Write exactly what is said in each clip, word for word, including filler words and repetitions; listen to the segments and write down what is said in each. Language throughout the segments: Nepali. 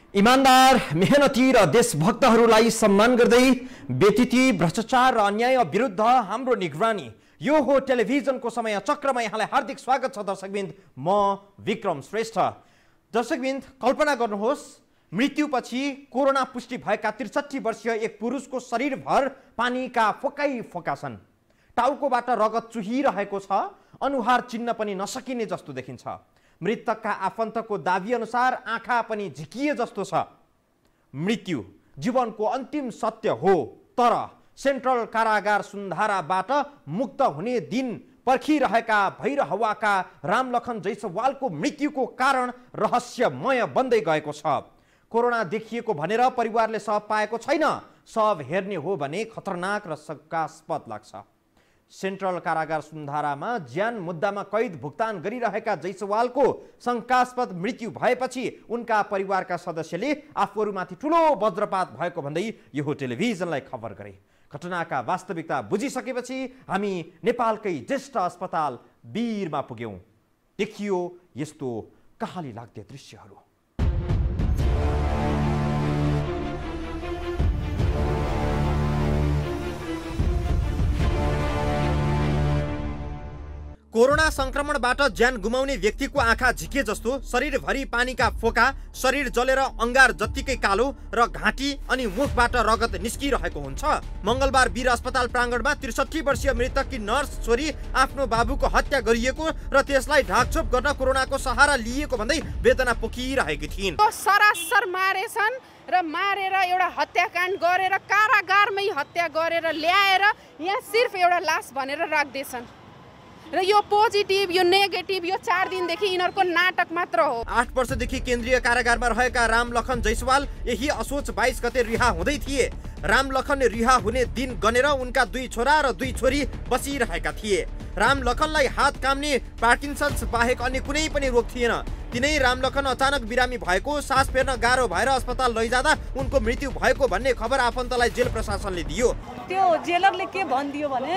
इमानदार, मेहनती र देशभक्तहरूलाई सम्मान गर्दै व्यतिथि भ्रष्टाचार र अन्याय विरुद्ध हाम्रो निगरानी। यो हो टेलिभिजनको समय चक्रमा यहाँलाई हार्दिक स्वागत छ दर्शकबिन्द। म विक्रम श्रेष्ठ। दर्शकबिन्द, कल्पना गर्नुहोस्, मृत्युपछि कोरोना पुष्टि भएका त्रिसठी वर्षीय एक पुरुषको शरीरभर पानीका फोकै फोका छन्। टाउकोबाट रगत चुहिरहेको छ। अनुहार चिन्न पनि नसकिने जस्तो देखिन्छ। मृतकका आफन्तको दाबी अनुसार आँखा पनि झिकिए जस्तो छ। मृत्यु जीवनको अन्तिम सत्य हो, तर सेन्ट्रल कारागार सुन्धाराबाट मुक्त हुने दिन पर्खिरहेका भैरहवाका रामलखन जैसवालको मृत्युको कारण रहस्यमय बन्दै गएको छ। कोरोना देखिएको भनेर परिवारले शव पाएको छैन। शव हेर्ने हो भने खतरनाक र शंकास्पद लाग्छ। सेन्ट्रल कारागार सुन्धारामा ज्यान मुद्दामा कैद भुक्तान गरिरहेका जैसवालको शंकास्पद मृत्यु भएपछि उनका परिवारका सदस्यले आफूहरूमाथि ठूलो वज्रपात भएको भन्दै यो टेलिभिजनलाई खबर गरे। घटनाका वास्तविकता बुझिसकेपछि हामी नेपालकै ज्येष्ठ अस्पताल वीरमा पुग्यौं। देखियो यस्तो कहाली लाग्दे दृश्यहरू। कोरोना संक्रमणबाट ज्यान गुमाउने व्यक्तिको आँखा झिके जस्तो, शरीरभरि पानीका फोका, शरीर जलेर अंगार जत्तिकै कालो र घाँटी अनि मुखबाट रगत निस्किरहेको हुन्छ। मंगलबार वीर अस्पताल प्रांगणमा त्रिसठी वर्षीय मृतककी नर्स छोरी आफ्नो बाबुको हत्या गरिएको र त्यसलाई ढाकछोप गर्न कोरोनाको सहारा लिएको भन्दै वेदना पोखिरहेकी थिइन्। सरासर मारेछन् र मारेर एउटा हत्याकाण्ड गरेर कारागारमै हत्या गरेर ल्याएर यहाँ सिर्फ एउटा लास भनेर राख्दैछन्। र यो पोजिटिभ, यो नेगेटिभ, यो चार दिनदेखि यिनीहरूको नाटक मात्र हो। आठ वर्षदेखि केन्द्रीय कारागारमा रहेका रामलखन जैसवाल यही असोज बाइस गते रिहा हुँदै थिए। रामलखन रिहा हुने दिन गनेर उनका दुई छोरा र दुई छोरी बसिरहेका थिए। रामलखनलाई हात काम्ने पार्किन्सन्स बाहेक अन्य कुनै पनि रोग थिएन। तिनै रामलखन अचानक बिरामी भएको, सास फेर्न गाह्रो भएर अस्पताल लैजाँदा उनको मृत्यु भएको भन्ने खबर आफन्तलाई जेल प्रशासनले दियो। त्यो जेलरले के भनिदियो भने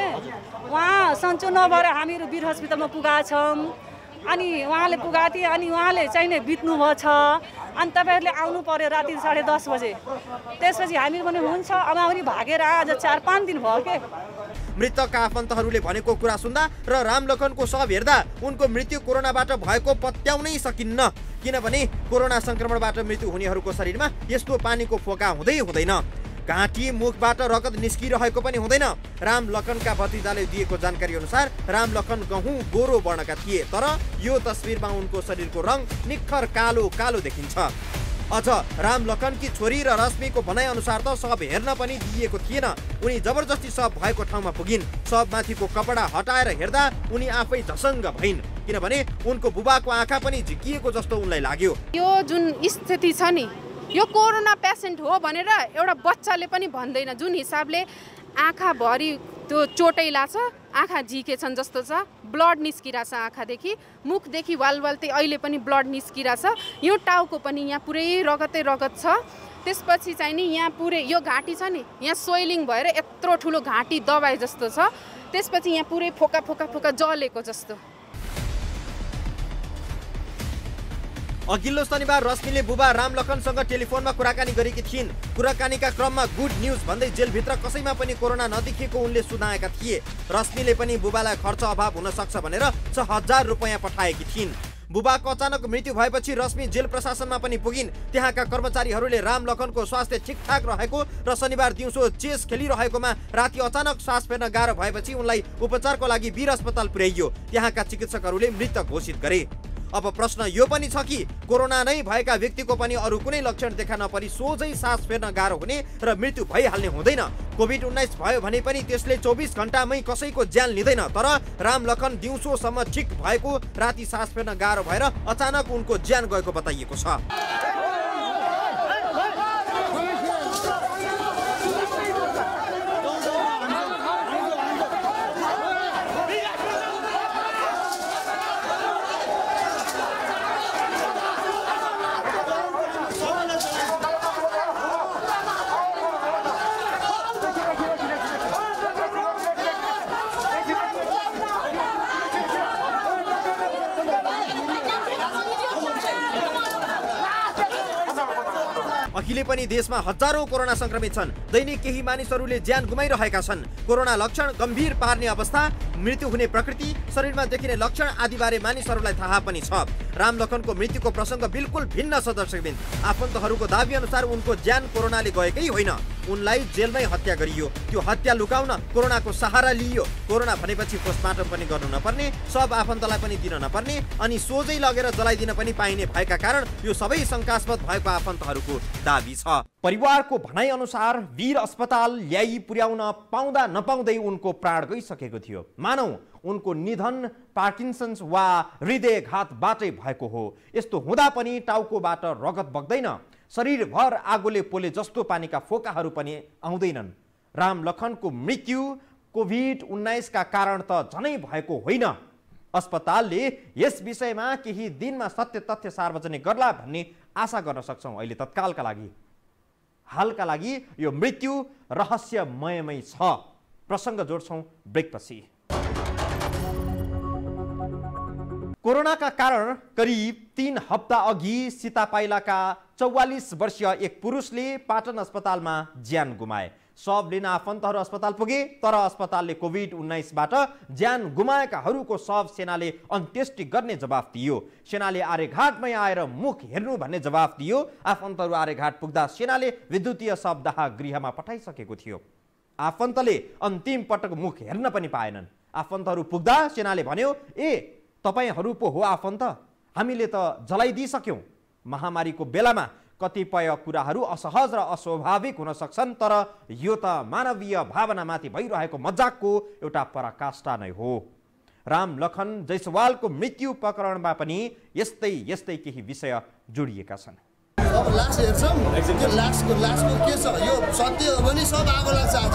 उहाँ सन्चो नभएर हामीहरू वीर हस्पिटलमा पुगाएका छौँ। अनि उहाँले पुगाएको थिए, अनि उहाँले चाहिँ नै बित्नु भएको छ। अनि तपाईँहरूले आउनु पर्यो राति साढे दस बजे। त्यसपछि हामीहरू पनि हुन्छ, अब पनि भागेर आज चार पाँच दिन भयो के। मृतकका आफन्तहरूले भनेको कुरा सुन्दा र रामलखनको शव हेर्दा उनको मृत्यु कोरोनाबाट भएको पत्याउनै सकिन्न। किनभने कोरोना संक्रमणबाट मृत्यु हुनेहरूको शरीरमा यस्तो पानीको फोका हुँदै हुँदैन। घाँटी मुखबाट रगत निस्किरहेको पनि हुँदैन। रामलखनका भतिजाले दिएको जानकारी अनुसार रामलखन गहुँ गोरो वर्णका थिए, तर यो तस्बिरमा उनको शरीरको रङ निखर कालो कालो देखिन्छ। अझ रामलखनकी छोरी र रश्मिको भनाइ अनुसार त शव हेर्न पनि दिइएको थिएन। उनी जबरजस्ती शव भएको ठाउँमा पुगिन्। शवमाथिको कपडा हटाएर हेर्दा उनी आफै झसङ्ग भइन्, किनभने उनको बुबाको आँखा पनि झिकिएको जस्तो उनलाई लाग्यो। यो जुन स्थिति छ नि, यो कोरोना पेसेन्ट हो भनेर एउटा बच्चाले पनि भन्दैन। जुन हिसाबले आँखाभरि त्यो चोटै लाग्छ, आँखा झिकेछन् जस्तो छ, ब्लड निस्किरहेछ आँखादेखि, मुखदेखि वालवालते अहिले पनि ब्लड निस्किरहेछ। यो टाउको पनि यहाँ पुरै रगतै रगत छ। त्यसपछि चाहिँ नि यहाँ पुरै यो घाँटी छ नि, यहाँ सोइलिङ भएर यत्रो ठुलो घाँटी दबाए जस्तो छ। त्यसपछि यहाँ पुरै फोका फोका फोका जलेको जस्तो। अघिल्लो शनिबार रश्मिले बुबा रामलखनसँग टेलिफोनमा कुराकानी गरेकी थिइन्। कुराकानीका क्रममा गुड न्युज भन्दै जेलभित्र कसैमा पनि कोरोना नदेखिएको उनले सुनाएका थिए। रश्मिले पनि बुबालाई खर्च अभाव हुन सक्छ भनेर छ हजार रुपियाँ पठाएकी थिइन्। बुबाको अचानक मृत्यु भएपछि रश्मि जेल प्रशासनमा पनि पुगिन्। त्यहाँका कर्मचारीहरूले रामलखनको स्वास्थ्य ठिकठाक रहेको र शनिबार दिउँसो चेस खेलिरहेकोमा राति अचानक सास फेर्न गाह्रो भएपछि उनलाई उपचारको लागि वीर अस्पताल पुर्याइयो। त्यहाँका चिकित्सकहरूले मृत घोषित गरे। अब प्रश्न यो पनि छ कि कोरोना नै भएका व्यक्तिको पनि अरू कुनै लक्षण देखा नपरी सोझै सास फेर्न गाह्रो हुने र मृत्यु भइहाल्ने हुँदैन। कोभिड उन्नाइस भयो भने पनि त्यसले चौबिस घण्टामै कसैको ज्यान लिँदैन। तर रामलखन दिउँसोसम्म ठिक भएको, राति सास फेर्न गाह्रो भएर अचानक उनको ज्यान गएको बताइएको छ। अहिले पनि देशमा हजारौं कोरोना संक्रमित छन्। दैनिक केही मानिसहरूले ज्यान गुमाइरहेका छन्। कोरोना लक्षण गम्भीर पार्ने अवस्था, मृत्यु हुने प्रकृति, शरीरमा देखिने लक्षण आदि बारे मानिसहरूलाई थाहा पनि छ। रामलखनको मृत्युको प्रसङ्ग बिल्कुल भिन्न छ दर्शकबिन। आफन्तहरूको दाबी अनुसार उनको ज्यान कोरोनाले गएकै होइन, उनलाई जेलमै हत्या गरियो। त्यो हत्या लुकाउन कोरोनाको सहारा लिइयो। कोरोना भनेपछि पोस्टमार्टम पनि गर्नु नपर्ने, सब आफन्तलाई पनि दिन नपर्ने अनि सोझै लगेर जलाइदिन पनि पाइने भएका कारण यो सबै शंकास्पद भएको आफन्तहरूको दाबी छ। परिवारको भनाइ अनुसार वीर अस्पताल ल्याई पुर्याउन पाउँदा नपाउँदै उनको प्राण गइसकेको थियो। मानौ उनको निधन पार्किन्सन्स वा हृदयघातबाटै भएको हो। यस्तो हुँदा पनि टाउकोबाट रगत बग्दैन, शरीरभर आगोले पोले जस्तो पानीका फोकाहरू पनि आउँदैनन्। रामलखनको मृत्यु कोभिड उन्नाइस का कारण त झनै भएको होइन। अस्पतालले यस विषयमा केही दिनमा सत्य तथ्य सार्वजनिक गर्ला भन्ने आशा गर्न सक्छौँ। अहिले तत्कालका लागि हालका लागि यो मृत्यु रहस्यमयमै छ। प्रसङ्ग जोड्छौँ ब्रेकपछि। कोरोनाका कारण करिब तीन हप्ता अघि सीतापाइलाका चौवालीस वर्षीय एक पुरुषले पाटन अस्पतालमा ज्यान गुमाए। शव लिन आफन्तहरू अस्पताल पुगे, तर अस्पतालले कोभिड उन्नाइसबाट ज्यान गुमाएकाहरूको शव सेनाले अन्त्येष्टि गर्ने जवाफ दियो। सेनाले आर्यघाटमै आएर मुख हेर्नु भन्ने जवाफ दियो। आफन्तहरू आर्यघाट पुग्दा सेनाले विद्युतीय शवदाह गृहमा पठाइसकेको थियो। आफन्तले अन्तिम पटक मुख हेर्न पनि पाएनन्। आफन्तहरू पुग्दा सेनाले भन्यो, ए तपाईहरू पो हो आफन्त, हामीले त जलाइदिइसक्यौँ। महामारीको बेलामा कतिपय कुराहरू असहज र अस्वाभाविक हुन सक्छन्, तर यो त मानवीय भावनामाथि भइरहेको मजाकको एउटा पराकाष्ठा नै हो। रामलखन जैसवालको मृत्यु प्रकरणमा पनि यस्तै यस्तै केही विषय जोडिएका छन्। अब लास हेर्छौँ, त्यो लासको लासको के छ, यो सत्य हो भने सब आगो लाग्छ आज।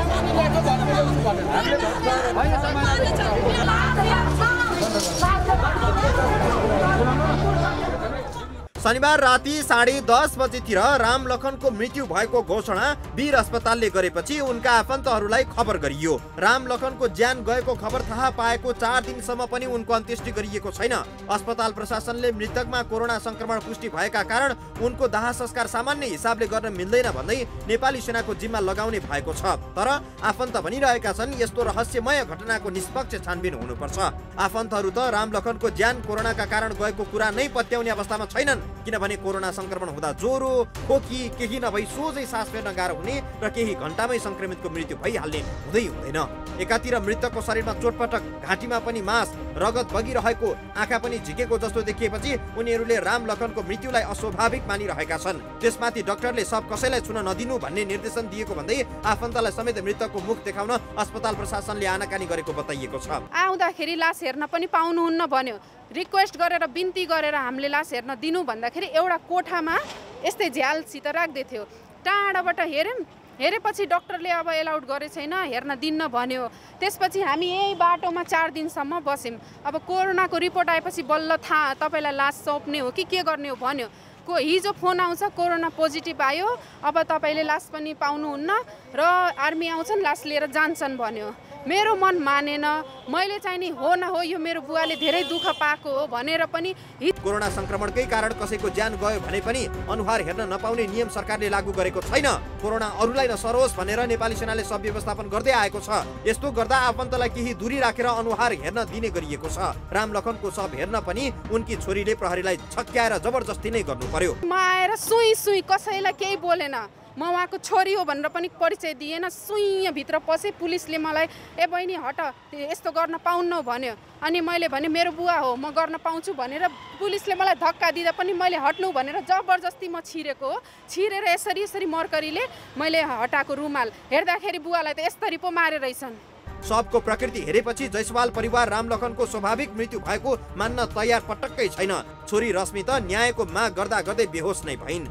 शनिबार राति साढे दस बजेतिर रामलखनको मृत्यु भएको घोषणा वीर अस्पतालले गरेपछि उनका आफन्तहरूलाई खबर गरियो। रामलखनको ज्यान गएको खबर थाहा पाएको चार दिनसम्म पनि उनको अन्त्येष्टि गरिएको छैन। अस्पताल प्रशासनले मृतकमा कोरोना संक्रमण पुष्टि भएका कारण उनको दाह संस्कार सामान्य हिसाबले गर्न मिल्दैन भन्दै नेपाली सेनाको जिम्मा लगाउने भएको छ। तर आफन्त भनिरहेका छन् यस्तो रहस्यमय घटनाको निष्पक्ष छानबिन हुनुपर्छ। आफन्तहरू त रामलखनको ज्यान कोरोनाका कारण गएको कुरा नै पत्याउने अवस्थामा छैनन्, किनभने कोरोना संक्रमण हुँदा ज्वरो, खोकी, केही नभई सोझै सास फेर्न गाह्रो हुने र केही घण्टामै संक्रमितको मृत्यु भइहाल्ने हुँदै हुँदैन। एकातिर मृतकको शरीरमा चोटपटक, घाँटीमा पनि मास, रगत बगिरहेको, आँखा पनि झिकेको जस्तो देखिएपछि उनीहरूले रामलखनको मृत्युलाई अस्वाभाविक मानिरहेका छन्। त्यसमाथि डाक्टरले सब कसैलाई छुन नदिनु भन्ने निर्देशन दिएको भन्दै आफन्तलाई समेत मृतकको मुख देखाउन अस्पताल प्रशासनले आनाकानी गरेको बताइएको छ। आउँदाखेरि लास हेर्न पनि पाउनुहुन्न भन्यो। रिक्वेस्ट गरेर बिन्ती गरेर हामीले लास हेर्न दिनु भन्दाखेरि एउटा कोठामा यस्तै झ्यालसित राख्दै थियो। टाढाबाट हेऱ्यौँ, हेरेपछि डाक्टरले अब एलाउड गरे छैन, हेर्न दिन्न भन्यो। त्यसपछि हामी यही बाटोमा चार दिनसम्म बस्यौँ। अब कोरोनाको रिपोर्ट आएपछि बल्ल थाहा तपाईँलाई लास सौंप्ने हो कि के गर्ने हो भन्यो। को हिजो फोन आउँछ कोरोना पोजिटिभ आयो, अब तपाईँले लास पनि पाउनुहुन्न र आर्मी आउँछन् लास लिएर जान्छन् भन्यो। मेरो मन मानेन। मैले चाहिँ नि हो न हो यो मेरो बुवाले धेरै दुःख पाएको हो भनेर पनि कोरोना संक्रमणकै कारण कसैको ज्यान गयो भने पनि अनुहार हेर्न नपाउने नियम सरकारले लागू गरेको छैन। कोरोना अरूलाई नसरोस् भनेर नेपाली सेनाले सब व्यवस्थापन गर्दै आएको छ। यस्तो गर्दा आफन्तलाई केही दूरी राखेर अनुहार हेर्न दिने गरिएको छ। रामलखनको शव हेर्न पनि उनकी छोरीले प्रहरीलाई छक्क्याएर जबरजस्ती नै गर्नु पर्यो। म आएर सुई सुई कसैलाई केही बोलेन, म उहाँको छोरी हो भनेर पनि परिचय दिएन। सुई भित्र पसे, पुलिसले मलाई ए बहिनी हट यस्तो गर्न पाउन्न भन्यो। अनि मैले भने मेरो बुवा हो म गर्न पाउँछु भनेर पुलिसले मलाई धक्का दिँदा पनि मैले हट्नु भनेर जबरजस्ती म छिरेको हो। छिरेर यसरी यसरी मर्करीले मैले हटाएको रुमाल हेर्दाखेरि बुवालाई त यसरी पो मारे रहेछन्। शवको प्रकृति हेरेपछि जैसवाल परिवार रामलखनको स्वाभाविक मृत्यु भएको मान्न तयार पटक्कै छैन। छोरी रश्मि त न्यायको माग गर्दा गर्दै बेहोस नै भइन्।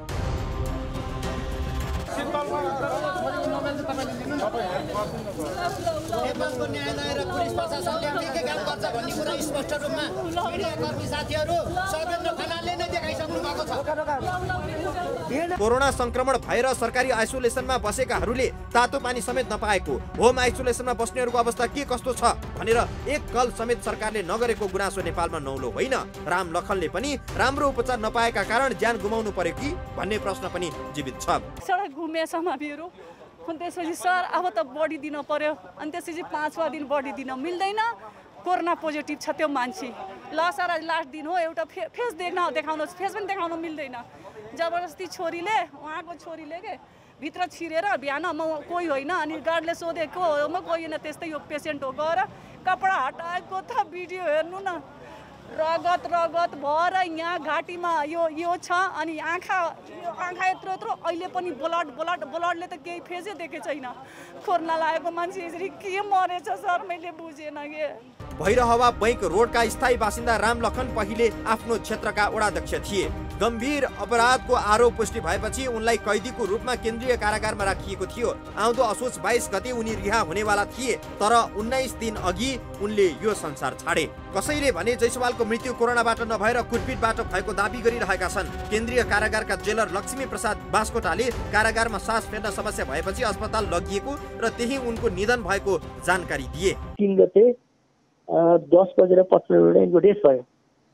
नेपालको न्यायालय र पुलिस प्रशासनले के के काम गर्छ भन्ने कुरा स्पष्ट रूपमा मिडियाकर्मी साथीहरू सर्वेन्द्र खनालले नै देखाइसक्नु भएको छ। कोरोना संक्रमण भएर सरकारी आइसोलेसनमा बसेकाहरूले तातो पानी समेत नपाएको, होम आइसोलेसनमा बस्नेहरूको अवस्था के कस्तो छ भनेर एक कल समेत सरकारले नगरेको गुनासो नेपालमा नौलो होइन। राम लखनले पनि राम्रो उपचार नपाएका कारण ज्यान गुमाउनु पर्यो कि भन्ने प्रश्न पनि जीवित छ। सडक घुमेछ हामीहरू, अनि त्यसपछि सर अब त बडी दिन पर्यो, अनि त्यसपछि पाँचवा दिन बडी दिन मिल्दैन, कोरोना पोजिटिभ छ त्यो मान्छे। ल सर लास्ट दिन हो, एउटा फे फेस देख्न देखाउनु, फेस पनि देखाउनु मिल्दैन। जबरजस्ती छोरीले, उहाँको छोरीले के भित्र छिरेर बिहान म कोही होइन, अनि गार्डले सोधेको म कोही होइन त्यस्तै यो पेसेन्ट हो, गएर कपडा हटाएको त भिडियो हेर्नु न, रगत रगत भएर यहाँ घाँटीमा यो यो छ, अनि आँखा आँखा यत्रो यत्रो अहिले पनि ब्लड ब्लड ब्लडले त केही फेसै देखेको छैन। कोरोना लागेको मान्छे यसरी के मरेछ सर, मैले बुझेन के। भैरहवा बैंक रोडका स्थायी बासिन्दा राम लखन पहिले आफ्नो क्षेत्रका वडाध्यक्ष थिए। गम्भीर अपराधको आरोप पुष्टि भएपछि उनलाई कैदीको रूपमा केन्द्रीय कारागारमा राखिएको थियो। आउँदो असोज बाइस गते उनी रिहा हुनेवाला थिए, तर उन्नाइस दिन अघि उनले यो संसार छाडे। कसैले भने जयसवालको मृत्यु कोरोनाबाट नभएर कुटपिटबाट भएको दाबी गरिरहेका छन्। केन्द्रीय कारागारका जेलर लक्ष्मी प्रसाद बास्कोटाले कारागारमा सास फेर्न समस्या भएपछि अस्पताल लगिएको र त्यही उनको निधन भएको जानकारी दिए। तीन गते दस बजेर पचपन्न मिनट यिनको डेथ भयो,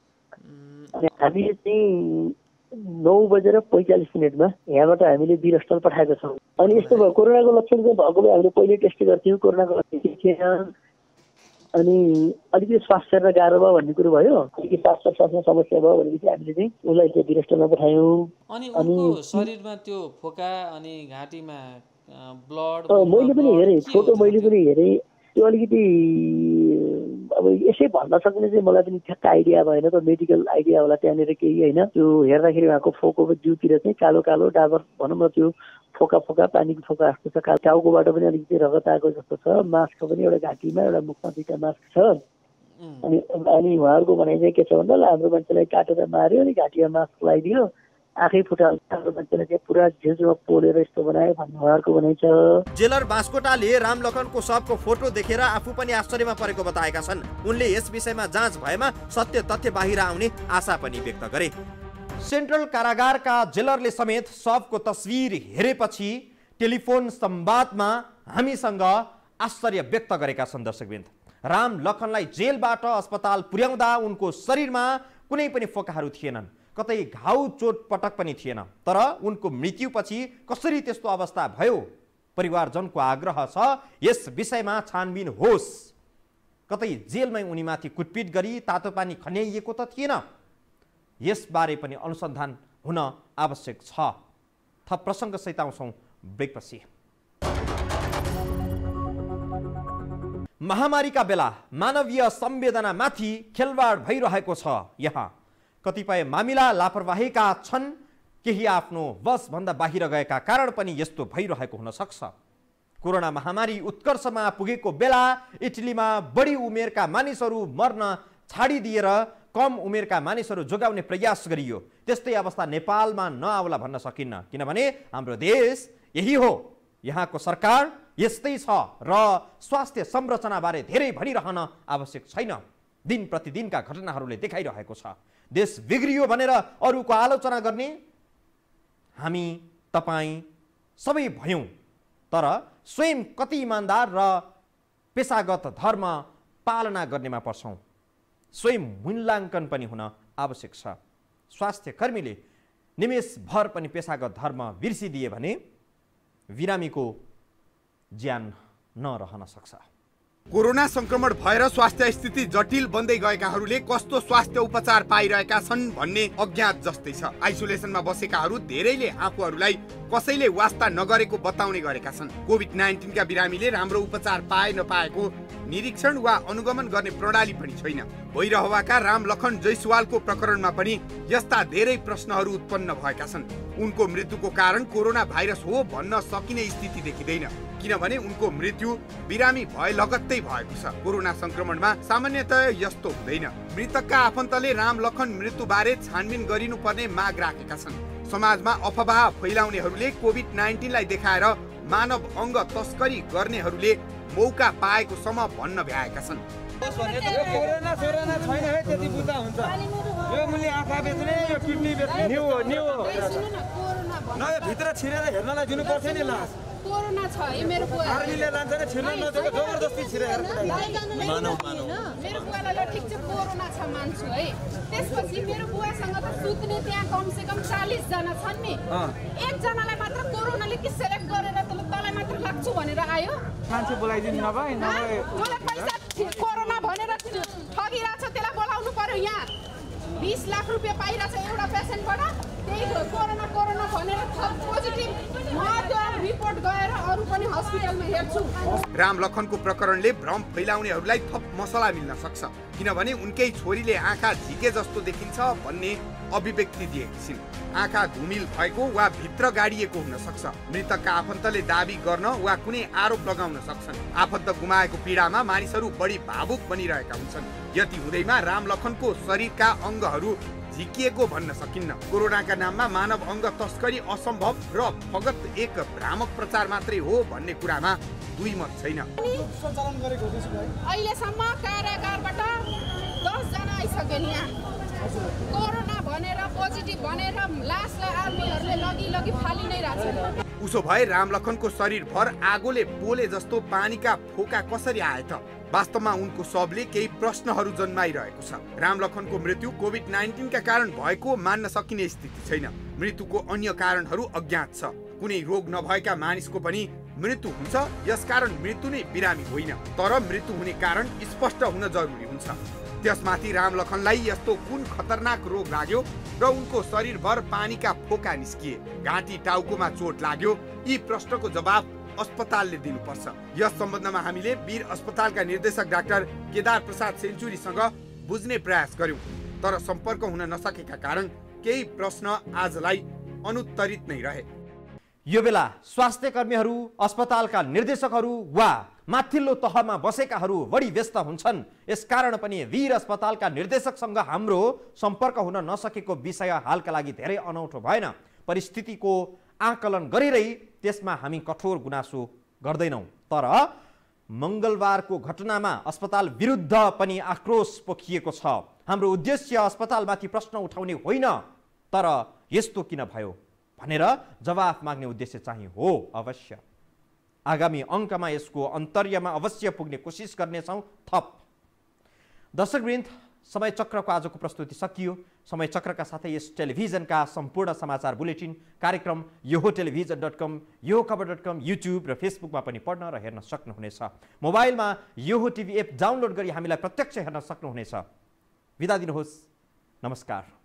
अनि हामीले चाहिँ नौ बजेर पैँतालिस मिनटमा यहाँबाट हामीले वीर अस्पताल पठाएको छौँ। अनि यस्तो भयो, कोरोनाको लक्षण चाहिँ भएको भए हामीले पहिले टेस्ट गर्थ्यौँ, कोरोनाको लक्षण थिएन, अनि अलिकति श्वास फेर्न गाह्रो भयो भन्ने कुरो भयो, अलिकति श्वास प्रश्वासमा समस्या भयो भनेपछि हामीले चाहिँ उसलाई चाहिँ वीर अस्पतालमा पठायौँ। अनि उनको शरीरमा त्यो फोका अनि घाँटीमा ब्लड मैले पनि हेरेँ, फोटो मैले पनि हेरेँ, त्यो अलिकति अब यसै भन्न सक्ने चाहिँ मलाई पनि ठ्याक्क आइडिया भएन त, मेडिकल आइडिया होला त्यहाँनिर केही होइन। त्यो हेर्दाखेरि उहाँको फोको जिउतिर चाहिँ कालो कालो डाबर भनौँ न, त्यो फोका फोका पानीको फोका जस्तो छ, कालो टाउकोबाट पनि अलिकति रगत आएको जस्तो छ, मास्कको पनि एउटा घाँटीमा एउटा मुखमा दुईवटा मास्क छ। अनि अनि उहाँहरूको भनाइ चाहिँ के छ भन्दा हाम्रो मान्छेलाई काटेर मार्यो, अनि घाँटीमा मास्क लगाइदियो, आँखै फुटा हाम्रो मान्छेलाई चाहिँ पुरा झिउमा पोलेर यस्तो बनायो भन्ने उहाँहरूको भनाइ छ। जेलर बास्कोटाले राम लखनको सबको फोटो देखेर आफू पनि आश्चर्यमा परेको बताएका छन्। उनले यस विषयमा जाँच भएमा सत्य तथ्य बाहिर आउने आशा पनि व्यक्त गरे। सेन्ट्रल कारागारका जेलरले समेत सबको तस्विर हेरेपछि टेलिफोन संवादमा हामीसँग आश्चर्य व्यक्त गरेका छन्। दर्शकवृन्द, राम लखनलाई जेलबाट अस्पताल पुर्याउँदा उनको शरीरमा कुनै पनि फोकाहरू थिएनन्, कतै घाउ चोट पटक पनि थिएन, तर उनको मृत्युपछि कसरी त्यस्तो अवस्था भयो? परिवारजनको आग्रह छ यस विषयमा छानबिन होस्। कतै जेलमै उनीमाथि कुटपिट गरी तातो पानी खन्याइएको त थिएन? यसबारे पनि अनुसन्धान हुन आवश्यक छ। थप प्रसङ्ग सहित आउँछौँ ब्रेकपछि। महामारीका बेला मानवीय संवेदनामाथि खेलवाड भइरहेको छ। यहाँ कतिपय मामिला लापरवाहीका छन्, केही आफ्नो वशभन्दा बाहिर गएका कारण पनि यस्तो भइरहेको हुन सक्छ। कोरोना महामारी उत्कर्षमा पुगेको बेला इटलीमा बढी उमेरका मानिसहरू मर्न छाडिदिएर कम उमेरका मानिसहरू जोगाउने प्रयास गरियो। त्यस्तै अवस्था नेपालमा नआउला भन्न सकिन्न, किनभने हाम्रो देश यही हो, यहाँको सरकार यस्तै छ र स्वास्थ्य संरचनाबारे धेरै भनिरहन आवश्यक छैन। दिन प्रतिदिनका घटनाहरूले देखाइरहेको छ। देश बिग्रियो भनेर अरूको आलोचना गर्ने हामी तपाईँ सबै भयौँ, तर स्वयं कति इमान्दार र पेसागत धर्म पालना गर्नेमा पर्छौँ। स्वयं मूल्याङ्कन पनि हुन आवश्यक छ। स्वास्थ्य कर्मीले निमेषभर पनि पेसागत धर्म बिर्सिदिए भने बिरामीको ज्यान नरहन सक्छ। कोरोना संक्रमण भएर स्वास्थ्य स्थिति जटिल बन्दै गएकाहरूले कस्तो स्वास्थ्य उपचार पाइरहेका छन् भन्ने अज्ञात जस्तै छ। आइसोलेसनमा बसेकाहरू धेरैले आफूहरूलाई कसैले वास्ता नगरेको बताउने गरेका छन्। कोभिड नाइन्टिन का बिरामीले राम्रो उपचार पाए नपाएको निरीक्षण वा अनुगमन गर्ने प्रणाली पनि छैन। भैरहवाका राम लखन जयसवालको प्रकरणमा पनि यस्ता धेरै प्रश्नहरू उत्पन्न भएका छन्। उनको मृत्युको कारण कोरोना भाइरस हो भन्न सकिने स्थिति देखिँदैन, किनभने उनको मृत्यु बिरामी भए लगत्तै भएको छ। कोरोना संक्रमणमा सामान्यतया यस्तो हुँदैन। मृतकका आफन्तले राम लखन मृत्युबारे छानबिन गरिनुपर्ने माग राखेका छन्। समाजमा अफवाह फैलाउनेहरूले कोभिड नाइन्टिनलाई देखाएर मानव अङ्ग तस्करी गर्नेहरूले मौका पाएको सम भन्न भ्याएका छन्। कोरोना सोरोना छैन है, यति बुझ्दा हुन्छ यो मुनि आँखा बेच्ने यो किडनी बेच्ने न्यू हो न्यू हो न यो भित्र छिरेर हेर्नलाई दिनु पर्छ नि लास कोरोना छ है मेरो बुवा आर्मीले लान्छ नि छिर्न नदिएको जबरजस्ती छिरेर मानव मानव मेरो बुवालाई ल ठिक छ कोरोना छ मान्छु है त्यसपछि मेरो बुवासँग त सुत्ने त्यहाँ कमसे कम चालीस जना छन् नि एक जनालाई मात्र कोरोनाले कि सेलेक्ट गरेर तँलाई मात्र लाग्छु भनेर आयो मान्छे बोलाइदिनु नभए नभए मलाई पैसा कोरोना भनेर ठगिरहेछ त्यसलाई बोलाउनु पर्यो यहाँ बीस लाख रुपियाँ पाइरहेछ एउटा पेसेन्टबाट त्यही कोरोना कोरोना भनेर थप पोजिटिभ म त्यो रिपोर्ट गएर अरू पनि हस्पिटलमा हेर्छु राम लखनको प्रकरणले भ्रम फैलाउनेहरूलाई थप मसला मिल्न सक्छ किनभने उनकै छोरीले आँखा झिके जस्तो देखिन्छ भन्ने अभिव्यक्ति दिएकी छिन् आँखा धुमिल भएको वा भित्र गाडिएको हुन सक्छ मृतकका आफन्तले दाबी गर्न वा कुनै आरोप लगाउन सक्छन् आफन्त गुमाएको पीडामा मानिसहरू बढी भावुक बनिरहेका हुन्छन् यति हुँदैमा राम लखनको शरीरका अङ्गहरू झिकिएको भन्न सकिन्न कोरोनाका नाममा मानव अङ्ग तस्करी असम्भव र फगत एक भ्रामक प्रचार मात्रै हो भन्ने कुरामा दुई मत छैन अहिलेसम्म कारागारबाट दस जना आइसक्यो नि यहाँ कोरोना भनेर पोजिटिभ भनेर लासलाई आर्मीहरूले लगी लगी फालि नै रहेछ उसो भए राम लखनको शरीरभर आगोले पोले जस्तो पानीका फोका कसरी आए त वास्तवमा उनको शवले केही प्रश्नहरू जन्माइरहेको छ राम लखनको मृत्यु कोभिड नाइन्टिन का कारण भएको मान्न सकिने स्थिति छैन मृत्युको अन्य कारणहरू अज्ञात छ कुनै रोग नभएका मानिसको पनि मृत्यु हुन्छ यसकारण मृत्यु नै बिरामी होइन तर मृत्यु हुने कारण स्पष्ट हुन जरुरी हुन्छ त्यसमाथि राम लखनलाई यस्तो कुन खतरनाक रोग लाग्यो र उनको शरीरभर पानीका फोका निस्किए घाँटी टाउकोमा चोट लाग्यो यी प्रश्नको जवाब अस्पतालले दिनुपर्छ यस सम्बन्धमा हामीले वीर अस्पतालका निर्देशक डाक्टर केदार प्रसाद सेन्चुरीसँग बुझ्ने प्रयास गर्यौं तर सम्पर्क हुन नसकेका कारण केही प्रश्न आजलाई अनुत्तरित नै रहे यो बेला स्वास्थ्य कर्मीहरू अस्पतालका निर्देशकहरू वा माथिल्लो तहमा बसेकाहरू बढी व्यस्त हुन्छन् यसकारण पनि वीर अस्पतालका निर्देशकसँग हाम्रो सम्पर्क हुन नसकेको विषय हालका लागि धेरै अनौठो भएन परिस्थितिको आकलन गरिरही त्यसमा हामी कठोर गुनासो गर्दैनौं तर मंगलबारको घटनामा अस्पताल विरुद्ध पनि आक्रोश पोखिएको छ हाम्रो उद्देश्य अस्पतालमाथि प्रश्न उठाउने होइन तर यस्तो किन भयो भनेर जवाफ माग्ने उद्देश्य चाहिँ हो अवश्य आगामी अङ्कमा यसको अन्तर्यमा अवश्य पुग्ने कोसिस गर्नेछौँ थप दर्शकवृन्द समय चक्रको आजको प्रस्तुति सकियो समय चक्रका साथै यस टेलिभिजनका सम्पूर्ण समाचार बुलेटिन कार्यक्रम यो हो टेलिभिजन डट कम यो खबर डट कम युट्युब र फेसबुकमा पनि पढ्न र हेर्न सक्नुहुनेछ मोबाइलमा यो हो टिभी एप डाउनलोड गरी हामीलाई प्रत्यक्ष हेर्न सक्नुहुनेछ बिदा दिनुहोस् नमस्कार।